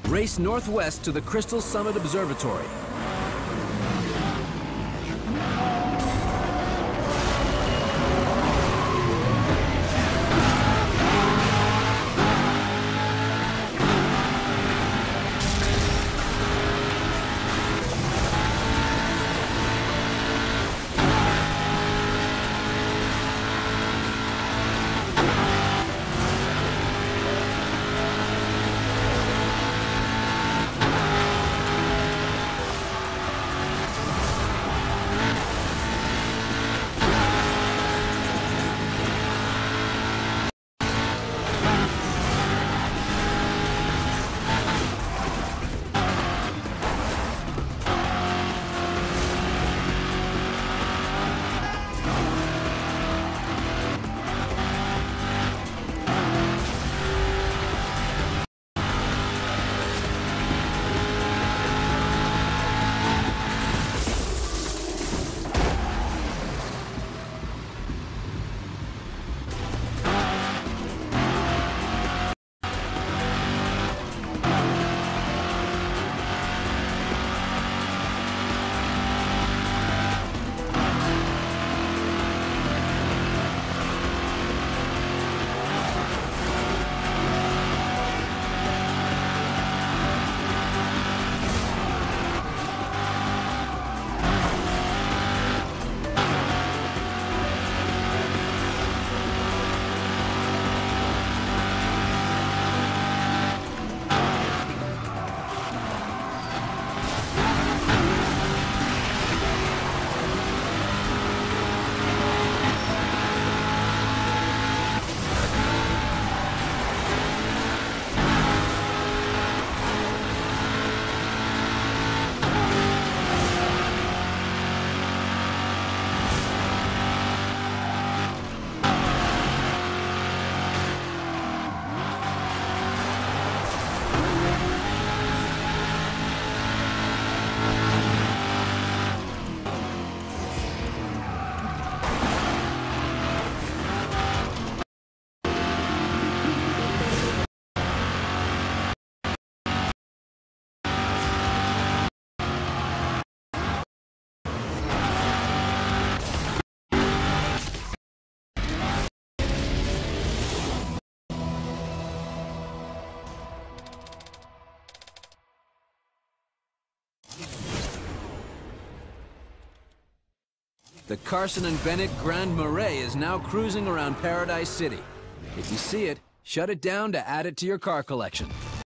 Race northwest to the Crystal Summit Observatory. The Carson and Bennett Grand Marais is now cruising around Paradise City. If you see it, shut it down to add it to your car collection.